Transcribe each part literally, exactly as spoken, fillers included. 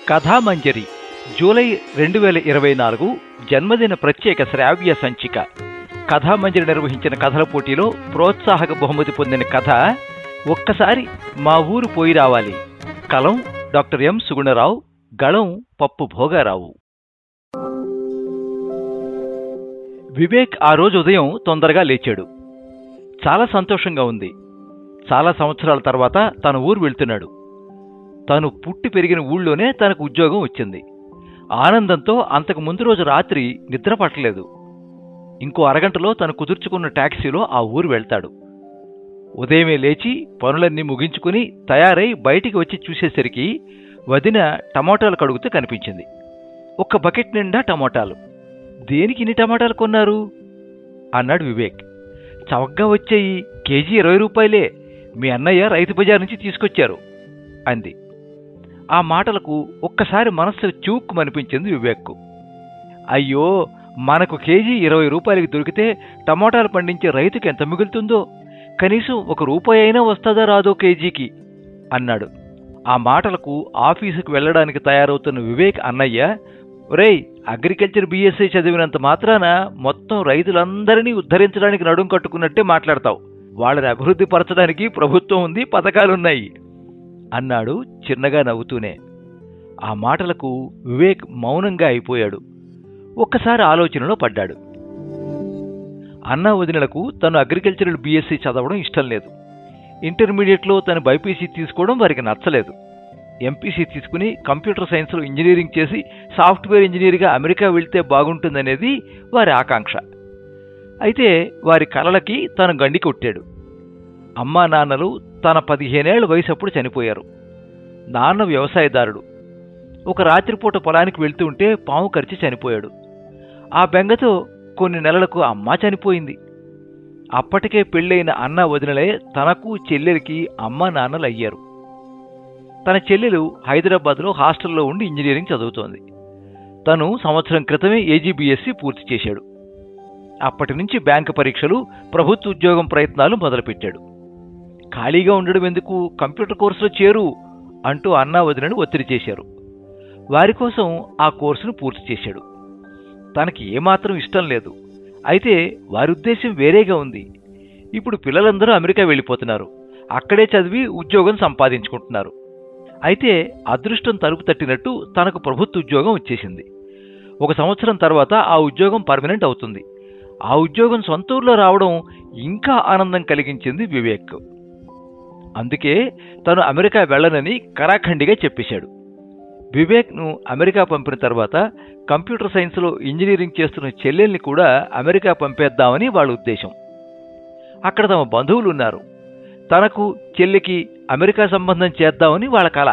కథామంజరి July రెండు వేల ఇరవై నాలుగు జన్మదిన ప్రత్యేక శ్రావ్య సంచిక. కథామంజరి నిర్వహించిన కథల పోటీలో ప్రోత్సాహక బహుమతి పొందిన కథ ఒక్కసారి మా ఊరు పోయి రావాలి. కలం డాక్టర్ ఎం సుగుణరావు, గళం పప్పు భోగారావు. వివేక్ ఆ రోజు ఉదయం తొందరగా లేచాడు. చాలా సంతోషంగా ఉంది. చాలా సంవత్సరాల తర్వాత తన ఊరు వెళ్తున్నాడు. తను పుట్టి పెరిగిన ఊళ్ళోనే తనకు ఉద్యోగం వచ్చింది. ఆనందంతో అంతకు ముందు రోజు రాత్రి నిద్ర పట్టలేదు. ఇంకో అరగంటలో తను కుదుర్చుకున్న టాక్సీలో ఆ ఊరు వెళ్తాడు. ఉదయమే లేచి పనులన్నీ ముగించుకుని తయారై బయటికి వచ్చి చూసేసరికి వదిన టమోటాలు కడుగుతూ కనిపించింది. ఒక్క బకెట్ నిండా టమోటాలు. దేనికి ఇన్ని టమోటాలు కొన్నారు అన్నాడు వివేక్. చవగ్గా వచ్చాయి, కేజీ ఇరవై రూపాయలే, మీ అన్నయ్య రైతు బజార్ నుంచి తీసుకొచ్చారు అంది. ఆ మాటలకు ఒక్కసారి మనస్సు చూక్కుమనిపించింది వివేక్కు. అయ్యో, మనకు కేజీ ఇరవై రూపాయలకి దొరికితే టమోటాలు పండించే రైతుకి ఎంత మిగులుతుందో, కనీసం ఒక రూపాయి అయినా వస్తుందా రాదో కేజీకి అన్నాడు. ఆ మాటలకు ఆఫీసుకు వెళ్లడానికి తయారవుతున్న వివేక్ అన్నయ్య, ఒరేయ్, అగ్రికల్చర్ బీఎస్సీ చదివినంత మాత్రాన మొత్తం రైతులందరినీ ఉద్ధరించడానికి నడుం కట్టుకున్నట్టే మాట్లాడతావు. వాళ్ళని అభివృద్ధి పరచడానికి ప్రభుత్వం ఉంది, పథకాలున్నాయి అన్నాడు చిన్నగా నవ్వుతూనే. ఆ మాటలకు వివేక్ మౌనంగా అయిపోయాడు. ఒక్కసారి ఆలోచనలో పడ్డాడు. అన్నా వదినలకు తను అగ్రికల్చరల్ బీఎస్సీ చదవడం ఇష్టం లేదు. ఇంటర్మీడియట్లో తను బైపీసీ తీసుకోవడం వారికి నచ్చలేదు. ఎంపీసీ తీసుకుని కంప్యూటర్ సైన్స్లో ఇంజనీరింగ్ చేసి సాఫ్ట్వేర్ ఇంజనీర్గా అమెరికా వెళ్తే బాగుంటుందనేది వారి ఆకాంక్ష. అయితే వారి కలలకి తను గండి కొట్టాడు. అమ్మా నాన్నలు తన పదిహేనేళ్ల వయసు అప్పుడు చనిపోయారు. నాన్న వ్యవసాయదారుడు. ఒక రాత్రిపూట పొలానికి వెళ్తూ ఉంటే పాము కరిచి చనిపోయాడు. ఆ బెంగతో కొన్ని నెలలకు అమ్మ చనిపోయింది. అప్పటికే పెళ్ళైన అన్న వదినలే తనకు చెల్లెలికి అమ్మా నాన్నలు అయ్యారు. తన చెల్లెలు హైదరాబాద్లో హాస్టల్లో ఉండి ఇంజనీరింగ్ చదువుతోంది. తను సంవత్సరం క్రితమే ఏజీబీఎస్సీ పూర్తి చేశాడు. అప్పటి నుంచి బ్యాంకు పరీక్షలు, ప్రభుత్వ ఉద్యోగం ప్రయత్నాలు మొదలుపెట్టాడు. ఖాళీగా ఉండడం ఎందుకు, కంప్యూటర్ కోర్సులో చేరు అంటూ అన్నా వదినను ఒత్తిడి చేశారు. వారి కోసం ఆ కోర్సును పూర్తి చేశాడు. తనకి ఏమాత్రం ఇష్టం లేదు. అయితే వారి ఉద్దేశం వేరేగా ఉంది. ఇప్పుడు పిల్లలందరూ అమెరికా వెళ్ళిపోతున్నారు. అక్కడే చదివి ఉద్యోగం సంపాదించుకుంటున్నారు. అయితే అదృష్టం తలుపు తట్టినట్టు తనకు ప్రభుత్వ ఉద్యోగం వచ్చేసింది. ఒక సంవత్సరం తర్వాత ఆ ఉద్యోగం పర్మనెంట్ అవుతుంది. ఆ ఉద్యోగం సొంత ఊర్లో రావడం ఇంకా ఆనందం కలిగించింది వివేక్. అందుకే తను అమెరికా వెళ్లనని కరాఖండిగా చెప్పేశాడు. వివేక్ను అమెరికా పంపిన తర్వాత కంప్యూటర్ సైన్స్లో ఇంజనీరింగ్ చేస్తున్న చెల్లెల్ని కూడా అమెరికా పంపేద్దామని వాళ్ళ ఉద్దేశం. అక్కడ తమ బంధువులు ఉన్నారు. తనకు చెల్లికి అమెరికా సంబంధం చేద్దామని వాళ్ళ కల.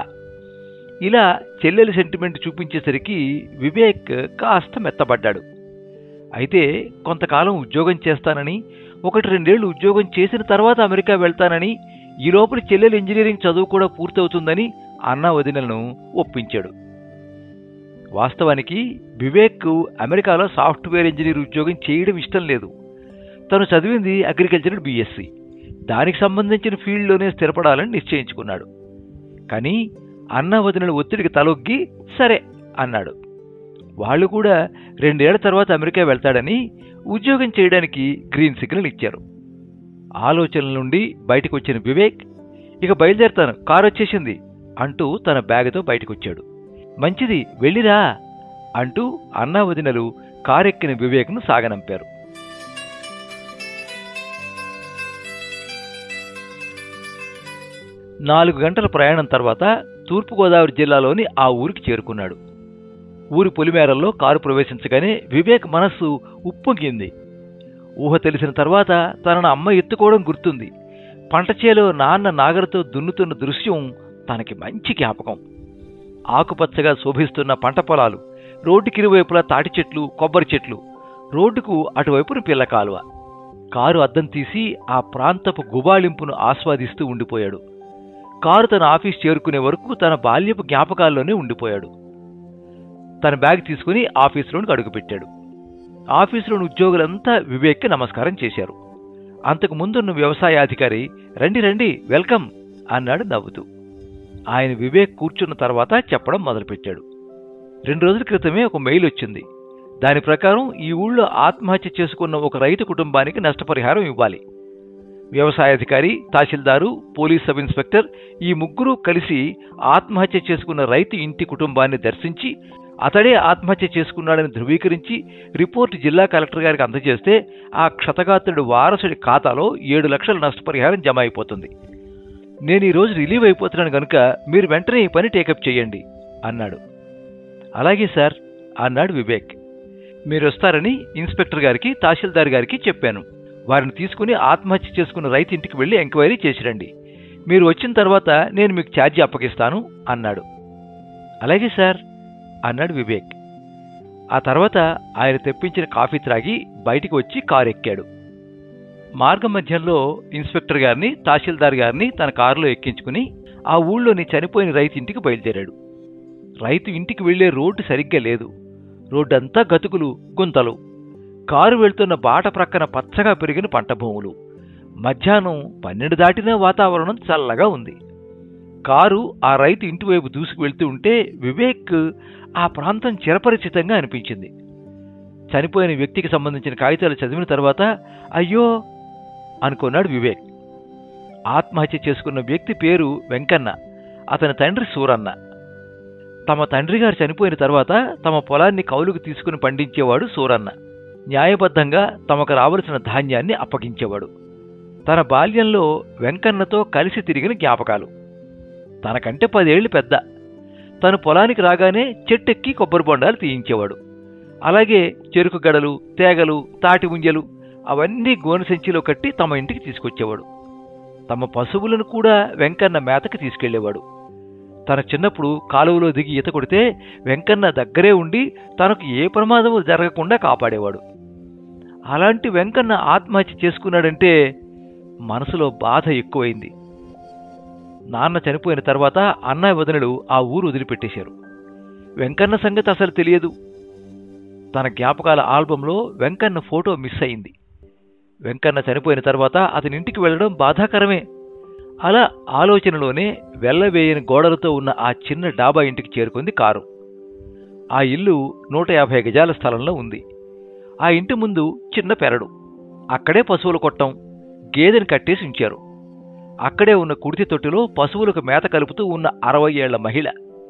ఇలా చెల్లెలి సెంటిమెంట్ చూపించేసరికి వివేక్ కాస్త మెత్తబడ్డాడు. అయితే కొంతకాలం ఉద్యోగం చేస్తానని, ఒకటి రెండేళ్లు ఉద్యోగం చేసిన తర్వాత అమెరికా వెళ్తానని, ఈ లోపల చెల్లెలు ఇంజనీరింగ్ చదువు కూడా పూర్తవుతుందని అన్నా వదినలను ఒప్పించాడు. వాస్తవానికి వివేక్ అమెరికాలో సాఫ్ట్వేర్ ఇంజనీర్ ఉద్యోగం చేయడం ఇష్టం లేదు. తను చదివింది అగ్రికల్చరల్ బీఎస్సీ. దానికి సంబంధించిన ఫీల్డ్లోనే స్థిరపడాలని నిశ్చయించుకున్నాడు. కానీ అన్నా వదినల ఒత్తిడికి తలొగ్గి సరే అన్నాడు. వాళ్ళు కూడా రెండేళ్ల తర్వాత అమెరికా వెళ్తాడని, ఉద్యోగం చేయడానికి గ్రీన్ సిగ్నల్ ఇచ్చారు. ఆలోచనల నుండి బయటకు వచ్చిన వివేక్, ఇక బయలుదేరుతాను, కారు వచ్చేసింది అంటూ తన బ్యాగుతో బయటకొచ్చాడు. మంచిది, వెళ్ళిరా అంటూ అన్నా వదినలు కారెక్కిన వివేక్ను సాగనంపారు. నాలుగు గంటల ప్రయాణం తర్వాత తూర్పుగోదావరి జిల్లాలోని ఆ ఊరికి చేరుకున్నాడు. ఊరి పొలిమేరల్లో కారు ప్రవేశించగానే వివేక్ మనస్సు ఉప్పొంగింది. ఊహ తెలిసిన తర్వాత తనను అమ్మ ఎత్తుకోవడం గుర్తుంది. పంటచేలో నాన్న నాగరతో దున్నుతున్న దృశ్యం తనకి మంచి జ్ఞాపకం. ఆకుపచ్చగా శోభిస్తున్న పంట పొలాలు, రోడ్డుకిరువైపులా తాటి చెట్లు, కొబ్బరి చెట్లు, రోడ్డుకు అటువైపున పిల్ల కాలువ. కారు అద్దం తీసి ఆ ప్రాంతపు గుబాళింపును ఆస్వాదిస్తూ ఉండిపోయాడు. కారు తన ఆఫీస్ చేరుకునే వరకు తన బాల్యపు జ్ఞాపకాల్లోనే ఉండిపోయాడు. తన బ్యాగ్ తీసుకుని ఆఫీసులోనికి అడుగుపెట్టాడు. ఆఫీసులోని ఉద్యోగులంతా వివేక్కి నమస్కారం చేశారు. అంతకు ముందున్న వ్యవసాయాధికారి, రండి రండి, వెల్కమ్ అన్నాడు నవ్వుతూ. ఆయన వివేక్ కూర్చున్న తర్వాత చెప్పడం మొదలుపెట్టాడు. రెండు రోజుల క్రితమే ఒక మెయిల్ వచ్చింది. దాని ప్రకారం ఈ ఊళ్ళో ఆత్మహత్య చేసుకున్న ఒక రైతు కుటుంబానికి నష్టపరిహారం ఇవ్వాలి. వ్యవసాయాధికారి, తహసీల్దారు, పోలీస్ సబ్ ఇన్స్పెక్టర్ ఈ ముగ్గురు కలిసి ఆత్మహత్య చేసుకున్న రైతు ఇంటి కుటుంబాన్ని దర్శించి అతడే ఆత్మహత్య చేసుకున్నాడని ధృవీకరించి రిపోర్టు జిల్లా కలెక్టర్ గారికి అందజేస్తే ఆ క్షతగాత్రుడి వారసుడి ఖాతాలో ఏడు లక్షల నష్టపరిహారం జమ అయిపోతుంది. నేను ఈరోజు రిలీవ్ అయిపోతున్నాను కనుక మీరు వెంటనే ఈ పని టేకప్ చేయండి అన్నాడు. అలాగే సార్ అన్నాడు వివేక్. మీరు వస్తారని ఇన్స్పెక్టర్ గారికి, తహసీల్దార్ గారికి చెప్పాను. వారిని తీసుకుని ఆత్మహత్య చేసుకున్న రైతు ఇంటికి వెళ్లి ఎంక్వైరీ చేసిరండి. మీరు వచ్చిన తర్వాత నేను మీకు ఛార్జీ అప్పగిస్తాను అన్నాడు. అలాగే సార్ అన్నాడు వివేక్. ఆ తర్వాత ఆయన తెప్పించిన కాఫీ త్రాగి బయటికి వచ్చి కారు ఎక్కాడు. మార్గం మధ్యంలో ఇన్స్పెక్టర్ గారిని, తహసీల్దార్ గారిని తన కారులో ఎక్కించుకుని ఆ ఊళ్ళోని చనిపోయిన రైతు ఇంటికి బయలుదేరాడు. రైతు ఇంటికి వెళ్లే రోడ్డు సరిగ్గా లేదు. రోడ్డంతా గతుకులు, గుంతలు. కారు వెళ్తున్న బాట ప్రక్కన పచ్చగా పెరిగిన పంట భూములు. మధ్యాహ్నం పన్నెండు దాటిన వాతావరణం చల్లగా ఉంది. కారు ఆ రైతు ఇంటివైపు దూసుకు వెళ్తూ ఉంటే వివేక్ ఆ ప్రాంతం చిరపరిచితంగా అనిపించింది. చనిపోయిన వ్యక్తికి సంబంధించిన కాగితాలు చదివిన తర్వాత అయ్యో అనుకున్నాడు వివేక్. ఆత్మహత్య చేసుకున్న వ్యక్తి పేరు వెంకన్న, అతని తండ్రి సూరన్న. తమ తండ్రి గారు చనిపోయిన తర్వాత తమ పొలాన్ని కౌలుకు తీసుకుని పండించేవాడు సూరన్న. న్యాయబద్ధంగా తమకు రావలసిన ధాన్యాన్ని అప్పగించేవాడు. తన బాల్యంలో వెంకన్నతో కలిసి తిరిగిన జ్ఞాపకాలు. తనకంటే పదేళ్లు పెద్ద. తను పొలానికి రాగానే చెట్టెక్కి కొబ్బరి బొండాలు తీయించేవాడు. అలాగే చెరుకు గడలు, తేగలు, తాటి ముంజలు అవన్నీ గోనె సంచిలో కట్టి తమ ఇంటికి తీసుకొచ్చేవాడు. తమ పశువులను కూడా వెంకన్న మేతకి తీసుకెళ్లేవాడు. తన చిన్నప్పుడు కాలువలో దిగి ఈత కొడితే వెంకన్న దగ్గరే ఉండి తనకు ఏ ప్రమాదము జరగకుండా కాపాడేవాడు. అలాంటి వెంకన్న ఆత్మహత్య చేసుకున్నాడంటే మనసులో బాధ ఎక్కువైంది. నాన్న చనిపోయిన తర్వాత అన్నయ్య వదినలు ఆ ఊరు వదిలిపెట్టేశారు. వెంకన్న సంగతి అసలు తెలియదు. తన జ్ఞాపకాల ఆల్బంలో వెంకన్న ఫోటో మిస్ అయింది. వెంకన్న చనిపోయిన తర్వాత అతని ఇంటికి వెళ్లడం బాధాకరమే. అలా ఆలోచనలోనే వెళ్లవేయని గోడలతో ఉన్న ఆ చిన్న డాబా ఇంటికి చేరుకుంది కారు. ఆ ఇల్లు నూట యాభై గజాల స్థలంలో ఉంది. ఆ ఇంటి ముందు చిన్న పెరడు. అక్కడే పశువుల కొట్టం, గేదెని కట్టేసి ఉంచారు. అక్కడే ఉన్న కుడితి తొట్టిలో పశువులకు మేత కలుపుతూ ఉన్న అరవై ఏళ్ల మహిళ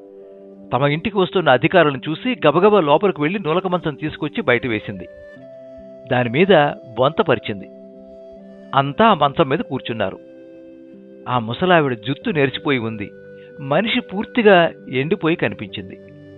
తమ ఇంటికి వస్తున్న అధికారులను చూసి గబగబా లోపలికి వెళ్లి నూలక మంచం తీసుకొచ్చి బయట వేసింది. దానిమీద బొంత పరిచింది. అంతా ఆ మంచం మీద కూర్చున్నారు. ఆ ముసలావిడ జుత్తు నెరిచిపోయి ఉంది. మనిషి పూర్తిగా ఎండిపోయి కనిపించింది.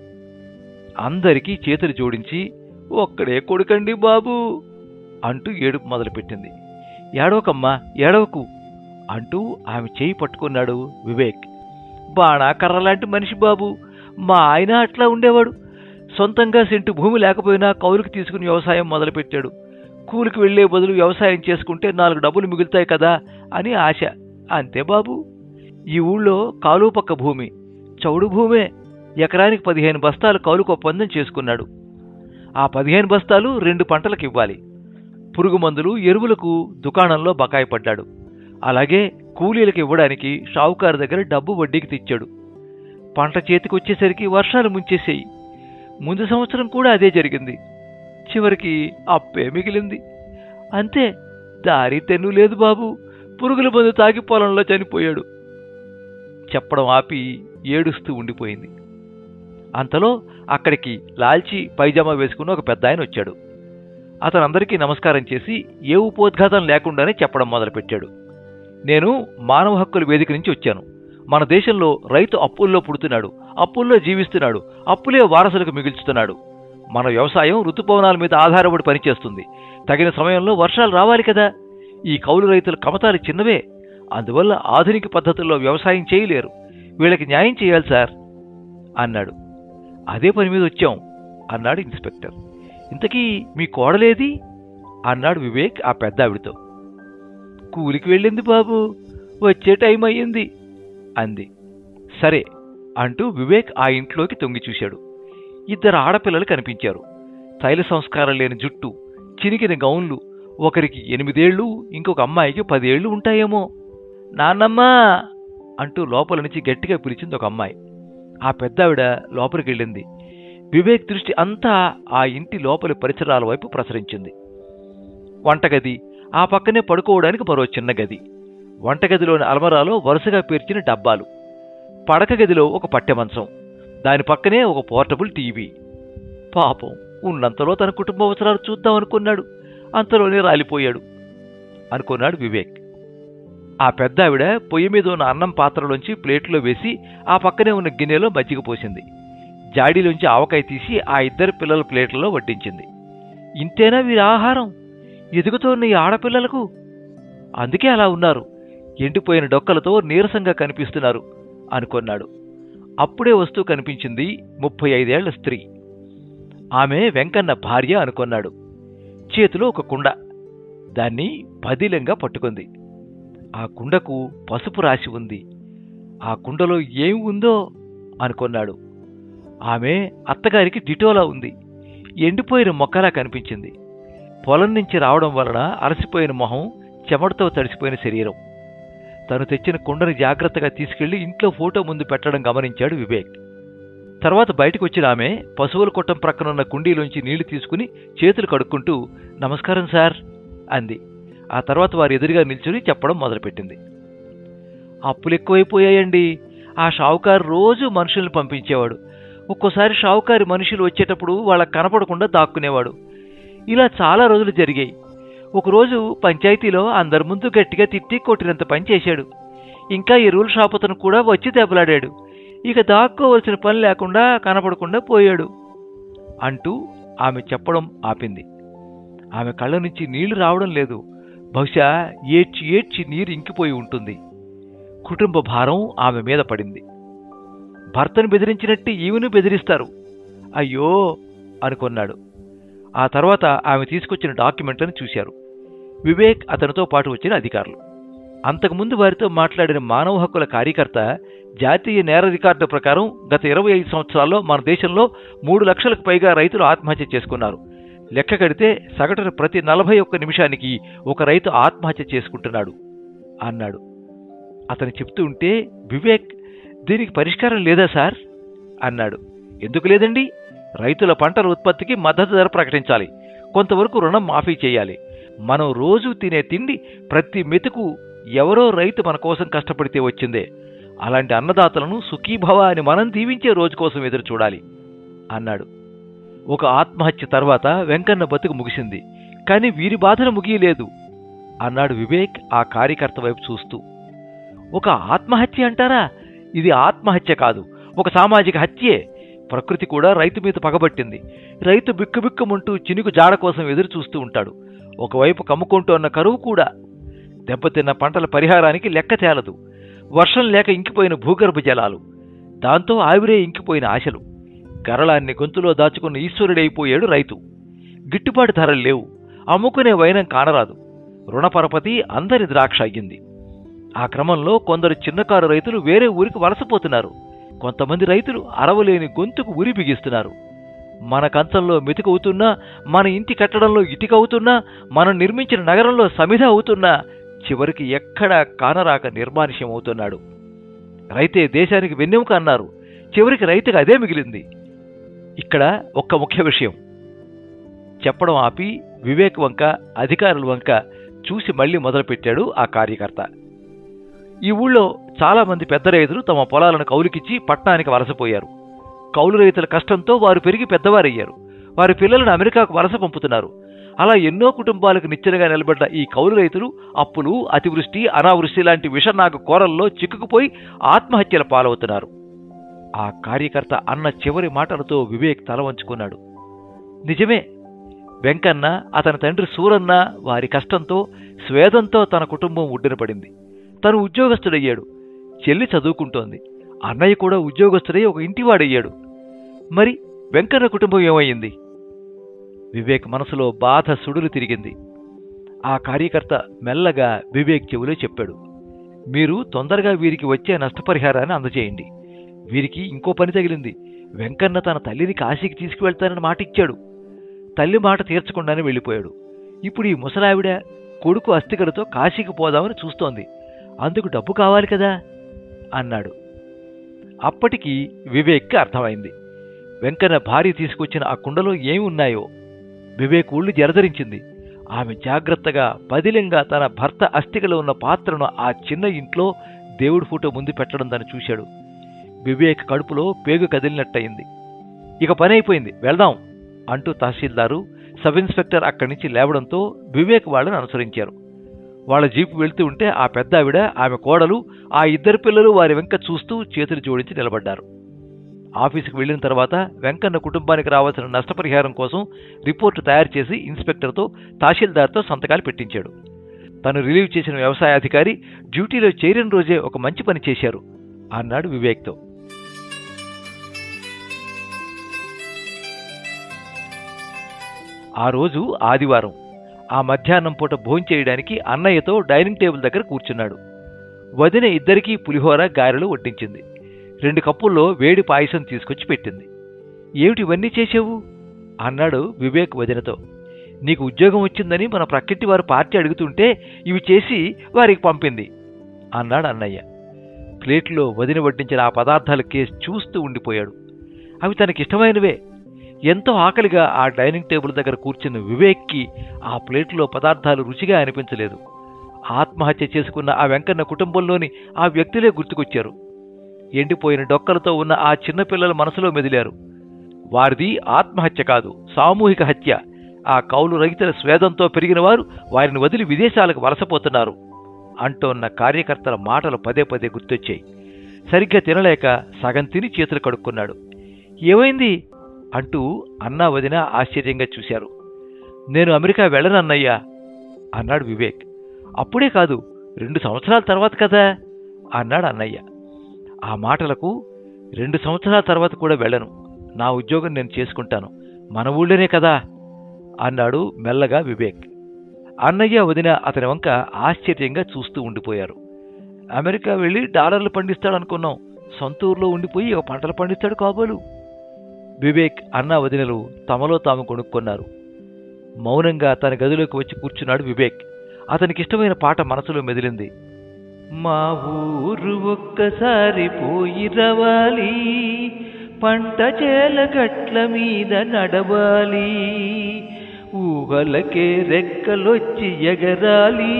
అందరికీ చేతులు జోడించి ఒక్కడే కొడుకండి బాబూ అంటూ ఏడుపు మొదలుపెట్టింది. ఏడవకమ్మా, ఏడవకు అంటూ ఆమె చేయి పట్టుకున్నాడు వివేక్. బాణా కర్రలాంటి మనిషి బాబు, మా ఆయన అట్లా ఉండేవాడు. సొంతంగా సెంటు భూమి లేకపోయినా కౌలుకి తీసుకుని వ్యవసాయం మొదలుపెట్టాడు. కూలికి వెళ్లే బదులు వ్యవసాయం చేసుకుంటే నాలుగు డబ్బులు మిగులుతాయి కదా అని ఆశ. అంతే బాబు. ఈ ఊళ్ళో కాలువ పక్క భూమి, చౌడు భూమే. ఎకరానికి పదిహేను బస్తాలు కౌలుకు ఒప్పందం చేసుకున్నాడు. ఆ పదిహేను బస్తాలు రెండు పంటలకు ఇవ్వాలి. పురుగు మందులు, ఎరువులకు దుకాణంలో బకాయి పడ్డాడు. అలాగే కూలీలకు ఇవ్వడానికి షావుకారు దగ్గర డబ్బు వడ్డీకి తెచ్చాడు. పంట చేతికొచ్చేసరికి వర్షాలు ముంచేసేయి. ముందు సంవత్సరం కూడా అదే జరిగింది. చివరికి అప్పే మిగిలింది. అంతే, దారి తెన్ను లేదు బాబు. పురుగుల మందు తాగి పొలంలో చనిపోయాడు. చెప్పడం ఆపి ఏడుస్తూ ఉండిపోయింది. అంతలో అక్కడికి లాల్చి పైజామా వేసుకున్న ఒక పెద్ద ఆయన వచ్చాడు. అతను అందరికీ నమస్కారం చేసి ఏ ఉపోద్ఘాతం లేకుండానే చెప్పడం మొదలుపెట్టాడు. నేను మానవ హక్కుల వేదిక నుంచి వచ్చాను. మన దేశంలో రైతు అప్పుల్లో పుడుతున్నాడు, అప్పుల్లో జీవిస్తున్నాడు, అప్పులే వారసులకు మిగుల్చుతున్నాడు. మన వ్యవసాయం ఋతుపవనాల మీద ఆధారపడి పనిచేస్తుంది. తగిన సమయంలో వర్షాలు రావాలి కదా. ఈ కౌలు రైతుల కమతాలు చిన్నవే. అందువల్ల ఆధునిక పద్ధతుల్లో వ్యవసాయం చేయలేరు. వీళ్ళకి న్యాయం చేయాలి సార్ అన్నాడు. అదే పని మీద వచ్చాం అన్నాడు ఇన్స్పెక్టర్. ఇంతకీ మీ కోడలేది అన్నాడు వివేక్ ఆ పెద్ద ఆవిడతో. కూలికి వెళ్ళింది బాబు, వచ్చే టైం అయ్యింది అంది. సరే అంటూ వివేక్ ఆ ఇంట్లోకి తొంగి చూశాడు. ఇద్దరు ఆడపిల్లలు కనిపించారు. తైల సంస్కారం లేని జుట్టు, చినికిన గౌన్లు. ఒకరికి ఎనిమిదేళ్లు, ఇంకొక అమ్మాయికి పదేళ్లు ఉంటాయేమో. నాన్నమ్మా అంటూ లోపల నుంచి గట్టిగా పిలిచింది ఒక అమ్మాయి. ఆ పెద్దావిడ లోపలికి వెళ్ళింది. వివేక్ దృష్టి అంతా ఆ ఇంటి లోపలి పరిసరాల వైపు ప్రసరించింది. వంటగది, ఆ పక్కనే పడుకోవడానికి మరో చిన్న గది, వంటగదిలోని అల్మరాలో వరుసగా పేర్చిన డబ్బాలు, పడక గదిలో ఒక పట్టె మంచం, దాని పక్కనే ఒక పోర్టబుల్ టీవీ. పాపం, ఉన్నంతలో తన కుటుంబ అవసరాలు చూద్దాం అనుకున్నాడు, అంతలోనే రాలిపోయాడు అనుకున్నాడు వివేక్. ఆ పెద్దావిడ పొయ్యి మీద ఉన్న అన్నం పాత్రలోంచి ప్లేట్లో వేసి ఆ పక్కనే ఉన్న గిన్నెలో మజ్జిగ పోసింది. జాడీలోంచి ఆవకాయ తీసి ఆ ఇద్దరు పిల్లల ప్లేట్లలో వడ్డించింది. ఇంతేనా వీరి ఆహారం? ఎదుగుతోన్న ఈ ఆడపిల్లలకు? అందుకే అలా ఉన్నారు, ఎండిపోయిన డొక్కలతో నీరసంగా కనిపిస్తున్నారు అనుకున్నాడు. అప్పుడే వస్తూ కనిపించింది ముప్పై ఐదేళ్ల స్త్రీ. ఆమె వెంకన్న భార్య అనుకున్నాడు. చేతిలో ఒక కుండ, దాన్ని పదిలంగా పట్టుకుంది. ఆ కుండకు పసుపు రాసి ఉంది. ఆ కుండలో ఏమి ఉందో అనుకున్నాడు. ఆమె అత్తగారికి డిటోలా ఉంది. ఎండిపోయిన మొక్కలా కనిపించింది. పొలం నుంచి రావడం వలన అలసిపోయిన మొహం, చెమటతో తడిసిపోయిన శరీరం. తను తెచ్చిన కుండని జాగ్రత్తగా తీసుకెళ్లి ఇంట్లో ఫోటో ముందు పెట్టడం గమనించాడు వివేక్. తర్వాత బయటకు వచ్చిన ఆమె పశువుల కొట్టం ప్రక్కనున్న కుండీలోంచి నీళ్లు తీసుకుని చేతులు కడుక్కుంటూ నమస్కారం సార్ అంది. ఆ తర్వాత వారి ఎదురుగా నిల్చుని చెప్పడం మొదలుపెట్టింది. అప్పులు ఎక్కువైపోయాయండి. ఆ షావుకారు రోజు మనుషుల్ని పంపించేవాడు. ఒక్కోసారి షావుకారి మనుషులు వచ్చేటప్పుడు వాళ్ళకు కనపడకుండా దాక్కునేవాడు. ఇలా చాలా రోజులు జరిగాయి. ఒకరోజు పంచాయతీలో అందరి ముందు గట్టిగా తిట్టి కొట్టినంత పని చేశాడు. ఇంకా ఎరువుల షాపుతను కూడా వచ్చి దెబ్బలాడాడు. ఇక దాక్కోవలసిన పని లేకుండా కనపడకుండా పోయాడు అంటూ ఆమె చెప్పడం ఆపింది. ఆమె కళ్ళ నుంచి నీళ్లు రావడం లేదు. బహుశా ఏడ్చి ఏడ్చి నీరు ఇంకిపోయి ఉంటుంది. కుటుంబ భారం ఆమె మీద పడింది. భర్తను బెదిరించినట్టు ఈమెను బెదిరిస్తారు, అయ్యో అనుకున్నాడు. ఆ తర్వాత ఆమె తీసుకొచ్చిన డాక్యుమెంట్లను చూశారు వివేక్, అతనితో పాటు వచ్చిన అధికారులు. అంతకుముందు వారితో మాట్లాడిన మానవ హక్కుల కార్యకర్త జాతీయ నేర రికార్డు ప్రకారం గత ఇరవై ఐదు సంవత్సరాల్లో మన దేశంలో మూడు లక్షలకు పైగా రైతులు ఆత్మహత్య చేసుకున్నారు. లెక్క కడితే సగటున ప్రతి నలభై ఒక్క నిమిషానికి ఒక రైతు ఆత్మహత్య చేసుకుంటున్నాడు అన్నాడు. అతను చెప్తూ ఉంటే వివేక్, దీనికి పరిష్కారం లేదా సార్ అన్నాడు. ఎందుకు లేదండి, రైతుల పంటల ఉత్పత్తికి మద్దతు ధర ప్రకటించాలి, కొంతవరకు రుణం మాఫీ చేయాలి. మనం రోజు తినే తిండి ప్రతి మెతుకు ఎవరో రైతు మన కోసం కష్టపడితే వచ్చిందే. అలాంటి అన్నదాతలను సుఖీభవ అని మనం దీవించే రోజు కోసం ఎదురు చూడాలి అన్నాడు. ఒక ఆత్మహత్య తర్వాత వెంకన్న బతుకు ముగిసింది, కానీ వీరి బాధను ముగియలేదు అన్నాడు వివేక్ ఆ కార్యకర్త వైపు చూస్తూ. ఒక ఆత్మహత్య అంటారా? ఇది ఆత్మహత్య కాదు, ఒక సామాజిక హత్యే. ప్రకృతి కూడా రైతు మీద పగబట్టింది. రైతు బిక్కుబిక్కుమంటూ చినుకు జాడ కోసం ఎదురు చూస్తూ ఉంటాడు. ఒకవైపు కమ్ముకుంటూ ఉన్న కరువు కూడా. దెబ్బతిన్న పంటల పరిహారానికి లెక్క తేలదు. వర్షం లేక ఇంకిపోయిన భూగర్భ జలాలు, దాంతో ఆవిరే ఇంకిపోయిన ఆశలు. గరళాన్ని గొంతులో దాచుకున్న ఈశ్వరుడైపోయాడు రైతు. గిట్టుబాటు ధరలు లేవు, అమ్ముకునే వైనం కానరాదు. రుణపరపతి అందరి ద్రాక్ష అయ్యింది. ఆ క్రమంలో కొందరు చిన్నకారు రైతులు వేరే ఊరికి వలసపోతున్నారు. కొంతమంది రైతులు అరవలేని గొంతుకు ఉరి బిగిస్తున్నారు. మన కంచంలో మెతుకవుతున్నా, మన ఇంటి కట్టడంలో ఇటుక అవుతున్నా, మనం నిర్మించిన నగరంలో సమిధ అవుతున్నా, చివరికి ఎక్కడా కానరాక నిర్మానుష్యం అవుతున్నాడు. రైతే దేశానికి వెన్నెముక అన్నారు, చివరికి రైతుకు అదే మిగిలింది. ఇక్కడ ఒక్క ముఖ్య విషయం చెప్పడం ఆపి వివేక్ వంక, అధికారుల వంక చూసి మళ్లీ మొదలుపెట్టాడు ఆ కార్యకర్త. ఈ ఊళ్ళో చాలా మంది పెద్ద రైతులు తమ పొలాలను కౌలుకిచ్చి పట్టణానికి వలసపోయారు. కౌలు రైతుల కష్టంతో వారు పెరిగి పెద్దవారయ్యారు. వారి పిల్లలను అమెరికాకు వలస పంపుతున్నారు. అలా ఎన్నో కుటుంబాలకు నిచ్చెనగా నిలబడ్డ ఈ కౌలు రైతులు అప్పులు, అతివృష్టి, అనావృష్టి లాంటి విషనాగ కోరల్లో చిక్కుకుపోయి ఆత్మహత్యల పాలవుతున్నారు. ఆ కార్యకర్త అన్న చివరి మాటలతో వివేక్ తల వంచుకున్నాడు. నిజమే, వెంకన్న, అతని తండ్రి సూరన్న వారి కష్టంతో, స్వేదంతో తన కుటుంబం ఉడ్డిన పడింది. తను ఉద్యోగస్తుడయ్యాడు, చెల్లి చదువుకుంటోంది, అన్నయ్య కూడా ఉద్యోగస్తుడై ఒక ఇంటివాడయ్యాడు. మరి వెంకన్న కుటుంబం ఏమయ్యింది? వివేక్ మనసులో బాధ సుడులు తిరిగింది. ఆ కార్యకర్త మెల్లగా వివేక్ చెవిలో చెప్పాడు, మీరు తొందరగా వీరికి వచ్చే నష్టపరిహారాన్ని అందజేయండి. వీరికి ఇంకో పని తగిలింది. వెంకన్న తన తల్లిని కాశీకి తీసుకువెళ్తానని మాట ఇచ్చాడు. తల్లి మాట తీర్చకుండానే వెళ్ళిపోయాడు. ఇప్పుడు ఈ ముసలావిడ కొడుకు అస్థికలతో కాశీకి పోదామని చూస్తోంది. అందుకు డబ్బు కావాలి కదా అన్నాడు. అప్పటికి వివేక్కి అర్థమైంది. వెంకన్న భార్య తీసుకొచ్చిన ఆ కుండలో ఏమి ఉన్నాయో. వివేక్ ఊళ్ళు జరదరించింది. ఆమె జాగ్రత్తగా పదిలంగా తన భర్త అస్థికలో ఉన్న పాత్రను ఆ చిన్న ఇంట్లో దేవుడి ఫోటో ముందు పెట్టడం దాన్ని చూశాడు. వివేక్ కడుపులో పేగు కదిలినట్టయింది. ఇక పని అయిపోయింది, వెళ్దాం అంటూ తహసీల్దారు, సబ్ ఇన్స్పెక్టర్ అక్కడి నుంచి లేవడంతో వివేక్ వాళ్ళని అనుసరించారు. వాళ్ళ జీపు వెళ్తూ ఉంటే ఆ పెద్ద ఆవిడ, ఆమె కోడలు, ఆ ఇద్దరు పిల్లలు వారి వెంక చూస్తూ చేతులు జోడించి నిలబడ్డారు. ఆఫీసుకు వెళ్లిన తర్వాత వెంకన్న కుటుంబానికి రావాల్సిన నష్టపరిహారం కోసం రిపోర్టు తయారు చేసి ఇన్స్పెక్టర్తో, తహసీల్దార్తో సంతకాలు పెట్టించాడు. తను రిలీవ్ చేసిన వ్యవసాయాధికారి డ్యూటీలో చేరిన రోజే ఒక మంచి పని చేశారు అన్నాడు వివేక్తో. ఆ రోజు ఆదివారం. ఆ మధ్యాహ్నం పూట భోంచేయడానికి అన్నయ్యతో డైనింగ్ టేబుల్ దగ్గర కూర్చున్నాడు. వదిన ఇద్దరికీ పులిహోర, గారెలు వడ్డించింది. రెండు కప్పుల్లో వేడి పాయసం తీసుకొచ్చి పెట్టింది. ఏమిటి ఇవన్నీ చేసావు అన్నాడు వివేక్ వదినతో. నీకు ఉద్యోగం వచ్చిందని మన ప్రక్కింటి వారు పార్టీ అడుగుతుంటే ఇవి చేసి వారికి పంపింది అన్నాడు అన్నయ్య. ప్లేట్లో వదిన వడ్డించిన ఆ పదార్థాల కేసు చూస్తూ ఉండిపోయాడు. అవి తనకిష్టమైనవే. ఎంతో ఆకలిగా ఆ డైనింగ్ టేబుల్ దగ్గర కూర్చున్న వివేక్కి ఆ ప్లేట్లో పదార్థాలు రుచిగా అనిపించలేదు. ఆత్మహత్య చేసుకున్న ఆ వెంకన్న కుటుంబంలోని ఆ వ్యక్తులే గుర్తుకొచ్చారు. ఎండిపోయిన డొక్కలతో ఉన్న ఆ చిన్నపిల్లల మనసులో మెదిలారు. వారిది ఆత్మహత్య కాదు, సామూహిక హత్య. ఆ కౌలు రైతుల స్వేదంతో పెరిగిన వారు వారిని వదిలి విదేశాలకు వలసపోతున్నారు అంటోన్న కార్యకర్తల మాటలు పదే పదే గుర్తొచ్చాయి. సరిగ్గా తినలేక సగం తిని చేతులు కడుక్కున్నాడు. ఏమైంది అంటూ అన్నా వదిన ఆశ్చర్యంగా చూశారు. నేను అమెరికా వెళ్ళనన్నయ్యా అన్నాడు వివేక్. అప్పుడే కాదు, రెండు సంవత్సరాల తర్వాత కదా అన్నాడు అన్నయ్య. ఆ మాటలకు రెండు సంవత్సరాల తర్వాత కూడా వెళ్ళను, నా ఉద్యోగం నేను చేసుకుంటాను, మన ఊళ్ళోనే కదా అన్నాడు మెల్లగా వివేక్. అన్నయ్య వదిన అతని వంక ఆశ్చర్యంగా చూస్తూ ఉండిపోయారు. అమెరికా వెళ్ళి డాలర్లు పండిస్తాడనుకున్నాం, సొంత ఊర్లో ఉండిపోయి ఒక పంటలు పండిస్తాడు కాబోలు. వివేక్, అన్నా వదినలు తమలో తాము కొనుక్కున్నారు. మౌనంగా తన గదిలోకి వచ్చి కూర్చున్నాడు వివేక్. అతనికిష్టమైన పాట మనసులో మెదిలింది. మా ఊరు ఒక్కసారి పోయి రవాలి, పంట చేల గట్ల మీద నడవాలి, ఊహలకే రెక్కలొచ్చి ఎగరాలి,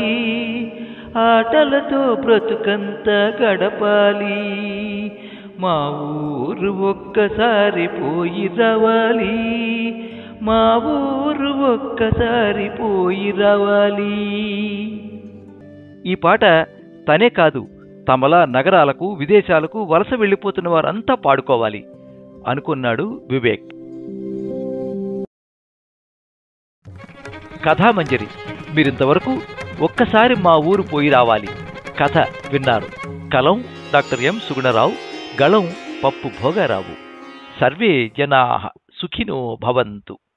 ఆటలతో బ్రతుకంతా గడపాలి, మా ఊరు ఒక్కసారి పోయి రావాలి, మా ఊరు ఒక్కసారి పోయి రావాలి. ఈ పాట తనే కాదు, తమలా నగరాలకు, విదేశాలకు వలస వెళ్ళిపోతున్న వారంతా పాడుకోవాలి అనుకున్నాడు వివేక్. కథామంజరి మీరింతవరకు ఒక్కసారి మా ఊరు పోయి రావాలి కథ విన్నారు. కలం డాక్టర్ ఎం సుగుణరావు, గళం పప్పు భోగారావు. సర్వే జనాః సుఖినో భవంతు.